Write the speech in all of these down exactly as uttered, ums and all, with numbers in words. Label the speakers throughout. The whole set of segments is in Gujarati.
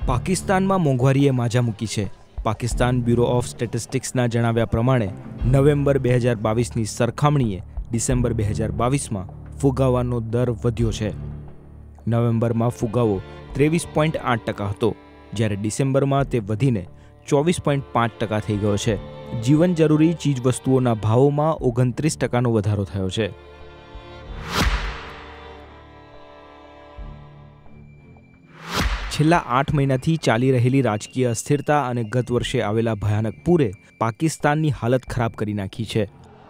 Speaker 1: પાકિસ્તાનમાં મોંઘવારીએ માજા મૂકી છે. પાકિસ્તાન બ્યુરો ઓફ સ્ટેટિસ્ટિક્સના જણાવ્યા પ્રમાણે નવેમ્બર બે હજાર બાવીસની સરખામણીએ ડિસેમ્બર બે હજાર બાવીસમાં ફુગાવાનો દર વધ્યો છે. નવેમ્બરમાં ફુગાવો ત્રેવીસ પોઈન્ટ આઠ ટકા હતો, જ્યારે ડિસેમ્બરમાં તે વધીને ચોવીસ પોઈન્ટ પાંચ ટકા થઈ ગયો છે. જીવન જરૂરી ચીજવસ્તુઓના ભાવોમાં ઓગણત્રીસ ટકાનો વધારો થયો છે. છેલ્લા આઠ મહિનાથી ચાલી રહેલી રાજકીય અસ્થિરતા અને ગત વર્ષે આવેલા ભયાનક પૂરે પાકિસ્તાનની હાલત ખરાબ કરી નાખી છે.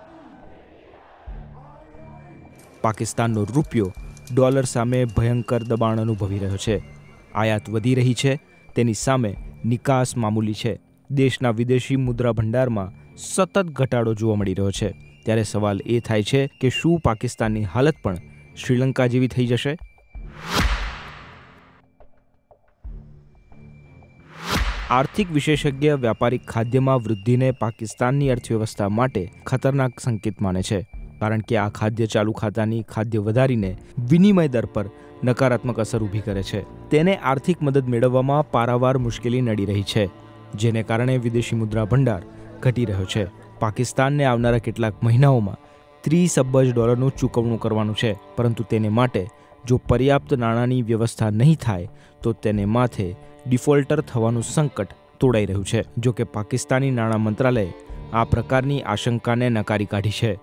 Speaker 1: પાકિસ્તાનનો રૂપિયો ડોલર સામે ભયંકર દબાણ અનુભવી રહ્યો છે. આયાત વધી રહી છે, તેની સામે નિકાસ મામૂલી છે. દેશના વિદેશી મુદ્રા ભંડારમાં સતત ઘટાડો જોવા મળી રહ્યો છે. ત્યારે સવાલ એ થાય છે કે શું પાકિસ્તાનની હાલત પણ શ્રીલંકા જેવી થઈ જશે? આર્થિક વિશેષજ્ઞ વ્યાપારિક ખાદ્યમાં વૃદ્ધિને પાકિસ્તાનની અર્થવ્યવસ્થા માટે ખતરનાક સંકેત માને છે, કારણ કે આ ખાદ્ય ચાલુ ખાતાની ખાદ્ય વધારીને વિનિમય દર પર નકારાત્મક અસર ઊભી કરે છે. તેને આર્થિક મદદ મેળવવામાં પારાવાર મુશ્કેલી નડી રહી છે, જેને કારણે વિદેશી મુદ્રા ભંડાર ઘટી રહ્યો છે. પાકિસ્તાનને આવનારા કેટલાક મહિનાઓમાં ત્રીસ અબજ ડોલરનું ચૂકવણું કરવાનું છે, પરંતુ તેને માટે જો પર્યાપ્ત નાણાંની વ્યવસ્થા નહીં થાય તો તેને માથે ડિફોલ્ટર થવાનું સંકટ તોડાઈ રહ્યું છે. જો કે પાકિસ્તાની નાણાં મંત્રાલયે આ પ્રકારની આશંકાને નકારી કાઢી છે.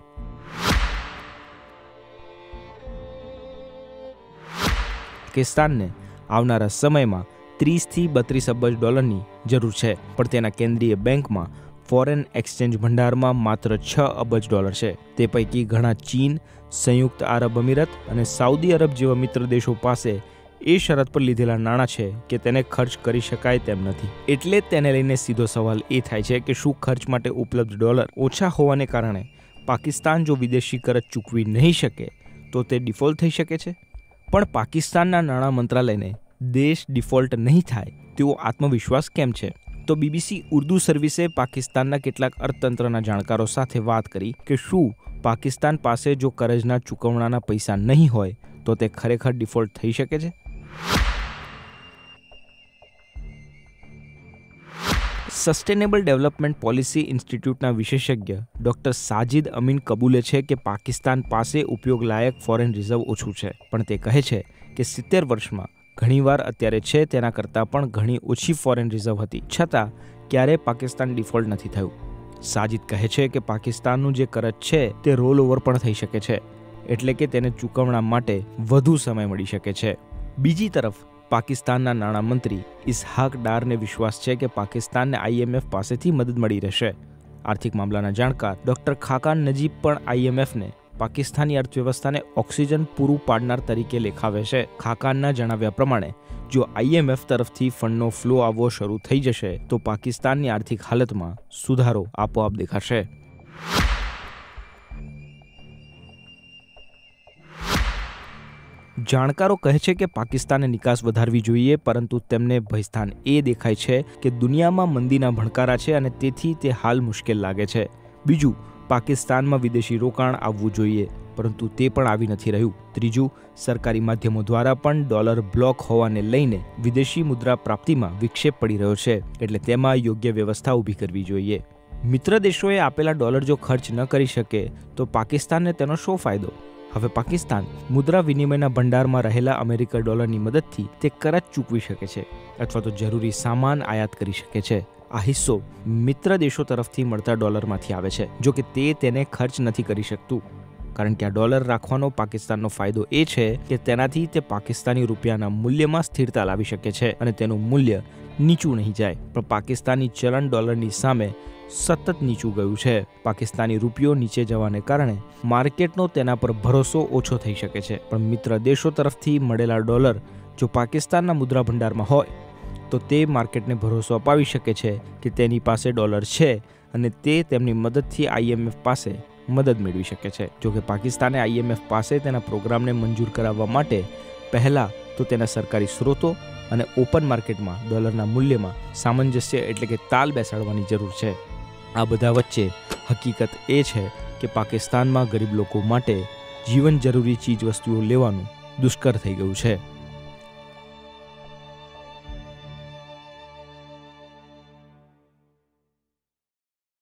Speaker 1: પાકિસ્તાનને આવનારા સમયમાં ત્રીસથી બત્રીસ અબજ ડોલરની જરૂર છે, પણ તેના કેન્દ્રીય બેંકમાં ફોરેન એક્સચેન્જ ભંડારમાં માત્ર છ અબજ ડોલર છે. તે પૈકી ઘણા ચીન, સંયુક્ત આરબ અમીરત અને સાઉદી અરબ જેવા મિત્ર દેશો પાસે એ શરત પર લીધેલા નાણાં છે કે તેને ખર્ચ કરી શકાય તેમ નથી. એટલે તેને લઈને સીધો સવાલ એ થાય છે કે શું ખર્ચ માટે ઉપલબ્ધ ડોલર ઓછા હોવાને કારણે પાકિસ્તાન જો વિદેશી કરજ ચૂકવી નહીં શકે તો તે ડિફોલ્ટ થઈ શકે છે? પણ પાકિસ્તાનના નાણાં મંત્રાલયને દેશ ડિફોલ્ટ નહીં થાય તેવો આત્મવિશ્વાસ કેમ છે? તો બીબીસી ઉર્દુ સર્વિસે પાકિસ્તાનના કેટલાક અર્થતંત્રના જાણકારો સાથે વાત કરી કે શું પાકિસ્તાન પાસે જો કરજના ચૂકવણાના પૈસા નહીં હોય તો તે ખરેખર ડિફોલ્ટ થઈ શકે છે? સસ્ટેનેબલ ડેવલપમેન્ટ પોલિસી ઇન્સ્ટિટ્યૂટના વિશેષજ્ઞ ડોક્ટર સાજિદ અમીન કબૂલે છે કે પાકિસ્તાન પાસે ઉપયોગ લાયક ફોરેન રિઝર્વ ઓછું છે, પણ તે કહે છે કે સિત્તેર વર્ષમાં ઘણીવાર અત્યારે છે તેના કરતાં પણ ઘણી ઓછી ફોરેન રિઝર્વ હતી, છતાં ક્યારેય પાકિસ્તાન ડિફોલ્ટ નથી થયું. સાજિદ કહે છે કે પાકિસ્તાનનું જે કરજ છે તે રોલ ઓવર પણ થઈ શકે છે, એટલે કે તેને ચૂકવણા માટે વધુ સમય મળી શકે છે. બીજી તરફ પાકિસ્તાનના નાણામંત્રી ઇસ્હાક ડારને વિશ્વાસ છે કે પાકિસ્તાનને આઈએમએફ પાસેથી મદદ મળી રહેશે. આર્થિક મામલાના જાણકાર ડોક્ટર ખાકાન નજીબ પણ આઈએમએફને પાકિસ્તાની અર્થવ્યવસ્થાને ઓક્સિજન પૂરું પાડનાર તરીકે લેખાવે છે. ખાકાનના જણાવ્યા પ્રમાણે જો આઈએમએફ તરફથી ફંડનો ફ્લો આવવો શરૂ થઈ જશે તો પાકિસ્તાનની આર્થિક હાલતમાં સુધારો આપોઆપ દેખાશે. જાણકારો કહે છે કે પાકિસ્તાને નિકાસ વધારવી જોઈએ, પરંતુ તેમને ભયસ્થાન એ દેખાય છે કે દુનિયામાં મંદીના ભણકારા છે અને તેથી તે હાલ મુશ્કેલ લાગે છે. બીજું, પાકિસ્તાનમાં વિદેશી રોકાણ આવવું જોઈએ, પરંતુ તે પણ આવી નથી રહ્યું. ત્રીજું, સરકારી માધ્યમો દ્વારા પણ ડોલર બ્લોક હોવાને લઈને વિદેશી મુદ્રા પ્રાપ્તિમાં વિક્ષેપ પડી રહ્યો છે, એટલે તેમાં યોગ્ય વ્યવસ્થા ઊભી કરવી જોઈએ. મિત્ર દેશોએ આપેલા ડોલર જો ખર્ચ ન કરી શકે તો પાકિસ્તાનને તેનો શો ફાયદો? હવે પાકિસ્તાન મુદ્રા વિનિમયના ભંડારમાં રહેલા અમેરિકન ડોલરની મદદથી તે કરજ ચૂકવી શકે છે અથવા તો જરૂરી સામાન આયાત કરી શકે છે. આ હિસ્સો મિત્ર દેશો તરફથી મળતા ડોલરમાંથી આવે છે, જો કે તે તેને ખર્ચ નથી કરી શકતું, કારણ કે આ ડોલર રાખવાનો પાકિસ્તાનનો ફાયદો એ છે કે તેનાથી તે પાકિસ્તાની રૂપિયાના મૂલ્યમાં સ્થિરતા લાવી શકે છે અને તેનું મૂલ્ય નીચું નહીં જાય. પણ પાકિસ્તાની ચલણ ડોલરની સામે સતત નીચું ગયું છે. પાકિસ્તાની રૂપિયો નીચે જવાને કારણે માર્કેટનો તેના પર ભરોસો ઓછો થઈ શકે છે. પણ મિત્ર દેશો તરફથી મળેલા ડોલર જો પાકિસ્તાનના મુદ્રા ભંડારમાં હોય તો તે માર્કેટને ભરોસો અપાવી શકે છે કે તેની પાસે ડોલર છે અને તે તેમની મદદથી આઈએમએફ પાસે મદદ મેળવી શકે છે. જો કે પાકિસ્તાને આઈએમએફ પાસે તેના પ્રોગ્રામને મંજૂર કરાવવા માટે પહેલાં તો તેના સરકારી સ્ત્રોતો અને ઓપન માર્કેટમાં ડોલરના મૂલ્યમાં સામંજસ્ય એટલે કે તાલ બેસાડવાની જરૂર છે. આ બધા વચ્ચે હકીકત એ છે કે પાકિસ્તાનમાં ગરીબ લોકો માટે જીવન જરૂરી ચીજ વસ્તુઓ લેવાનું દુષ્કર થઈ ગયું છે.